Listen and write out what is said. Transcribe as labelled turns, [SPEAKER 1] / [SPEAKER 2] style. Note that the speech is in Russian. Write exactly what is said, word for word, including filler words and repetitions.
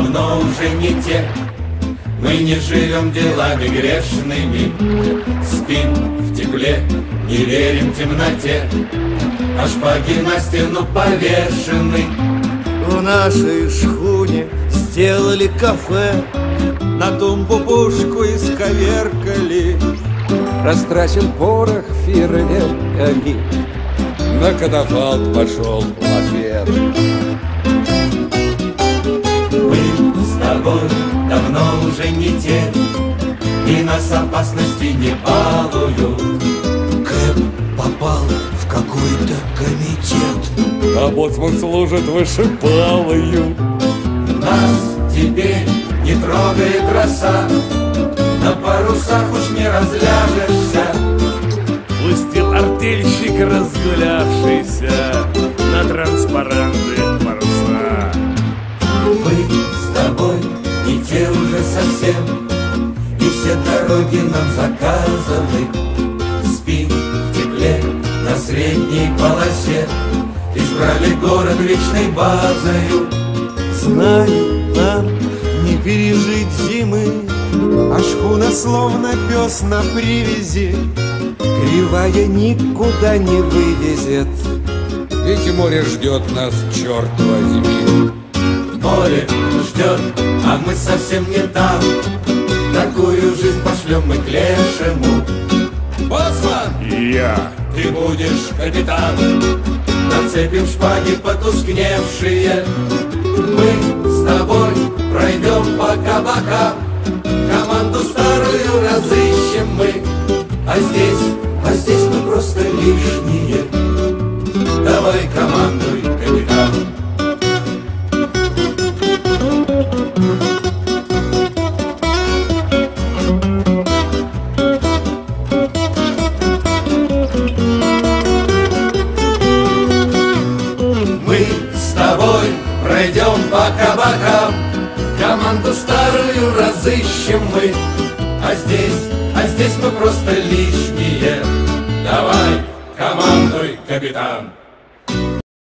[SPEAKER 1] давно уже не те. Мы не живем делами грешными, спим в тепле, не верим темноте, а шпаги на стену повешены.
[SPEAKER 2] В нашей шхуне сделали кафе, на тумбу пушку исковеркали.
[SPEAKER 3] Растрачен порох фейерверками, на катафалк пошел лафет.
[SPEAKER 1] Мы с тобой давно уже не те, и нас опасности не балуют.
[SPEAKER 2] Кэп попал в какой-то комитет,
[SPEAKER 3] А боцман служит вышибалою.
[SPEAKER 1] Нас теперь не трогает роса, на парусах уж не разляжешься.
[SPEAKER 4] Пустил артельщик, разгулявшийся, на транспаранты паруса.
[SPEAKER 1] Мы с тобой не те уже совсем, и все дороги нам заказаны. Спим в тепле на средней полосе, избрали город вечной базою.
[SPEAKER 2] знаю, нам не пережить зимы, а шхуна словно пес на привязи, кривая никуда не вывезет.
[SPEAKER 3] Ведь море ждет нас, черт возьми.
[SPEAKER 1] Море ждет, а мы совсем не там. Такую жизнь пошлем мы к лешему. Боцман,
[SPEAKER 4] Я.
[SPEAKER 1] ты будешь капитан. Нацепим шпаги потускневшие, мы с тобой пройдем по кабакам. Команду старую разыщем мы, а здесь, а здесь мы просто лишние. Давай командуй, капитан. Мы с тобой пройдем по кабакам, команду старую разыщем мы, а здесь, а здесь мы просто лишние. Давай, командуй, капитан.